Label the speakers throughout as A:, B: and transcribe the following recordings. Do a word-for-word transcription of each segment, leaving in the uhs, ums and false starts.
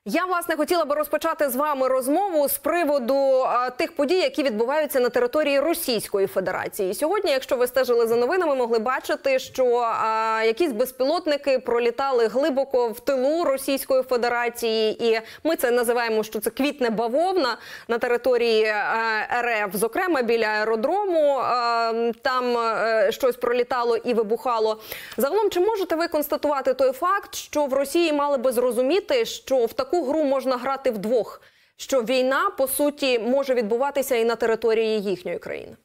A: Я, власне, хотіла би розпочати з вами розмову з приводу а, тих подій, які відбуваються на території Російської Федерації. Сьогодні, якщо ви стежили за новинами, могли бачити, що а, якісь безпілотники пролітали глибоко в тилу Російської Федерації. І ми це називаємо, що це квітне бавовна на території а, РФ. Зокрема, біля аеродрому а, там а, щось пролітало і вибухало. Загалом, чи можете ви констатувати той факт, що в Росії мали би зрозуміти, що в таку гру можна грати вдвох, що війна, по суті, може відбуватися і на території їхньої країни?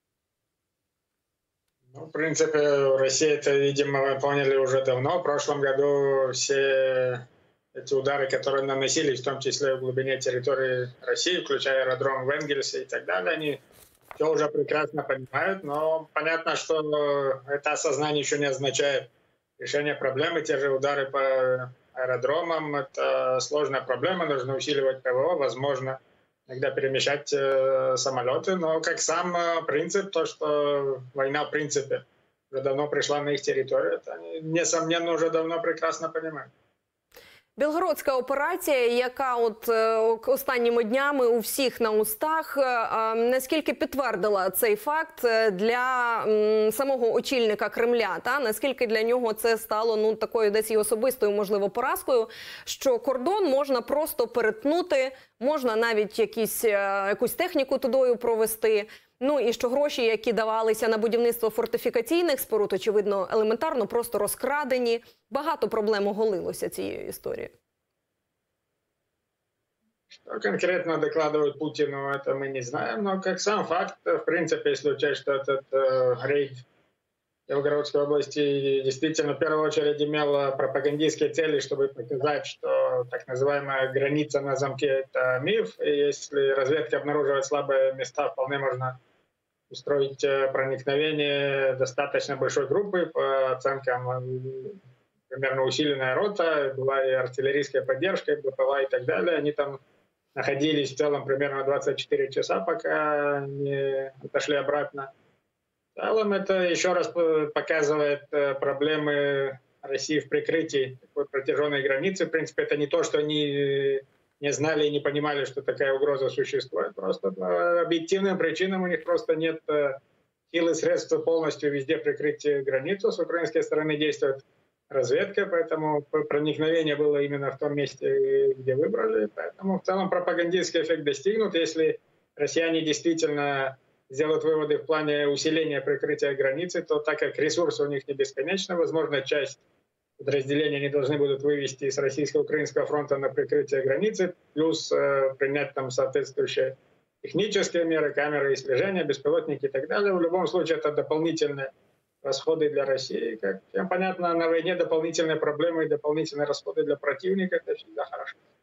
B: Ну, в принципе, Россия это, видимо, поняли уже давно. В прошлом году все эти удары, которые наносились, в том числе в глубине территории России, включая аэродром в Энгельсе и так далее, они все уже прекрасно понимают. Но понятно, что это осознание еще не означает решение проблемы. Те же удары по аэродромам — это сложная проблема, нужно усиливать ПВО, возможно, иногда перемещать э, самолеты, но как сам э, принцип, то, что война в принципе уже давно пришла на их территорию, это они, несомненно, уже давно прекрасно понимают.
A: Білгородська операція, яка от е, останніми днями у всіх на устах, е, наскільки підтвердила цей факт для м, самого очільника Кремля, та наскільки для нього це стало ну такою десь і особистою, можливо, поразкою, що кордон можна просто перетнути, можна навіть якісь, е, якусь техніку тудою провести. Ну і що гроші, які давалися на будівництво фортифікаційних споруд, очевидно, елементарно просто розкрадені. Багато проблем оголилося цією історією.
B: Что конкретно докладывают Путину, это мы не знаем, но как сам факт, в принципе, если учесть, что этот э, рейд в Белгородской области действительно в первую очередь имел пропагандистские цели, чтобы показать, что так называемая граница на замке — это миф, и если разведка обнаруживает слабые места, вполне можно устроить проникновение достаточно большой группы, по оценкам примерно усиленная рота, была и артиллерийская поддержка, и БПЛА и так далее. Они там находились в целом примерно двадцать четыре часа, пока не отошли обратно. В целом это еще раз показывает проблемы России в прикрытии такой протяженной границы. В принципе, это не то, что они не знали и не понимали, что такая угроза существует. Просто по объективным причинам у них просто нет сил и средств полностью везде прикрыть границу. С украинской стороны действует разведка, поэтому проникновение было именно в том месте, где выбрали. Поэтому в целом пропагандистский эффект достигнут. Если россияне действительно сделают выводы в плане усиления прикрытия границы, то так как ресурсы у них не бесконечны, возможно, часть подразделений они должны будут вывести с российско-украинского фронта на прикрытие границы, плюс э, принять там соответствующие технические меры, камеры и слежения, беспилотники и так далее. В любом случае это дополнительные расходы для России. Как всем понятно, на войне дополнительные проблемы и дополнительные расходы для противника — это всегда хорошо.